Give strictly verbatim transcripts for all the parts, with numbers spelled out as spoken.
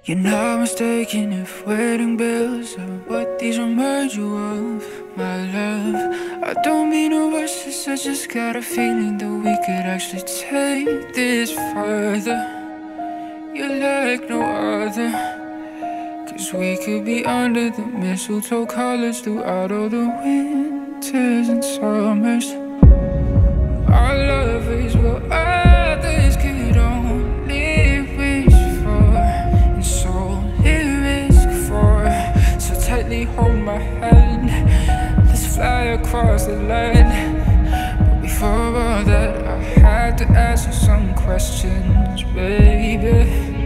You're not mistaken if wedding bells are what these remind you of, my love. I don't mean to rush this, I just got a feeling that we could actually take this further. You're like no other, cause we could be under the mistletoe colors throughout all the winters and summers. Our love is what others could only wish for, and so risk for. So tightly hold my hand, let's fly across the land. But before all that, I had to ask you some questions, baby.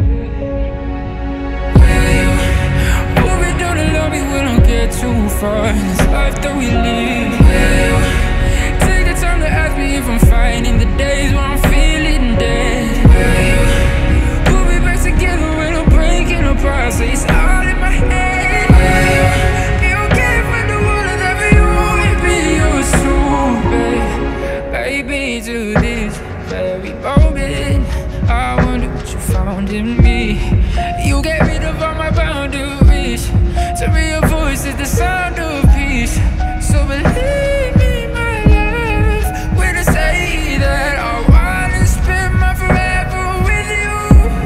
What we do to love me, we don't get too far in this life that we live. Take the time to ask me if I'm fine in the days when I'm feeling dead. We'll be back together when I'm breaking apart, so it's all in my head. Be okay if I do all of that for you and be yours too, babe. Baby, to this very moment, I wonder what you found in me. You get rid of all my boundaries, to me your voice is the sound of peace. So believe me, my love, when I say that I wanna spend my forever with you.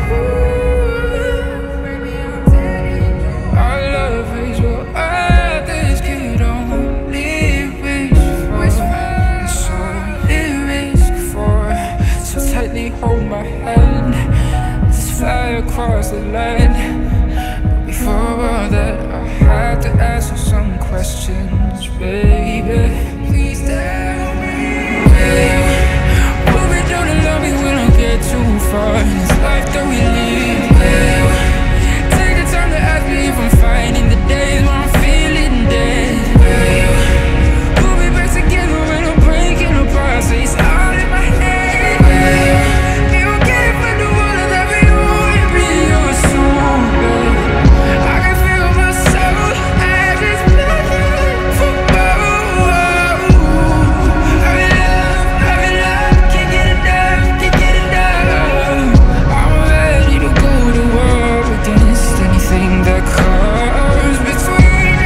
Baby, I'm telling you, our love is what others could only wish for, and so risk for. So tightly hold my hand, let's fly across the land. But before all that, I had to ask you some questions, baby. Please tell me, baby, what we do to love me, we don't get too far in this life that we live, baby. Take the time to ask me if I'm fine in the days when I'm feeling dead, baby. We'll be back together when I'm breaking apart, so it's all in my head, baby. Be okay if I do all of that for you and be yours soon, baby. I can feel my soul as it's bleeding for more. I'm in love, I'm in love, can't get enough, can't get enough. I'm ready to go to war against anything that comes between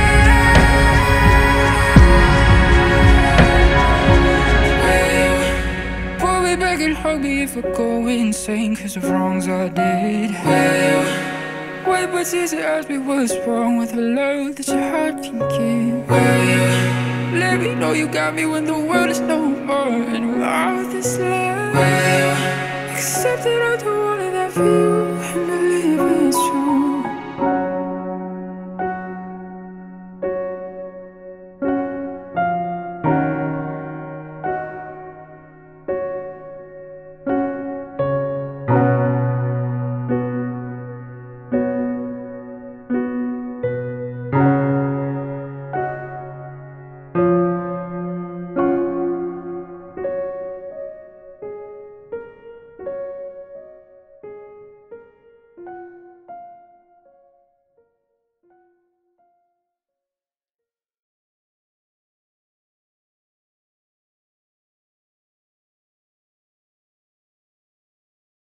us. Pull me back and hug me if I go insane cause of wrongs I did. Wait, but easy ask me what's wrong with the love that your heart can give. Let me know you got me when the world is no more, and without this love, accept that I'll do all of that for you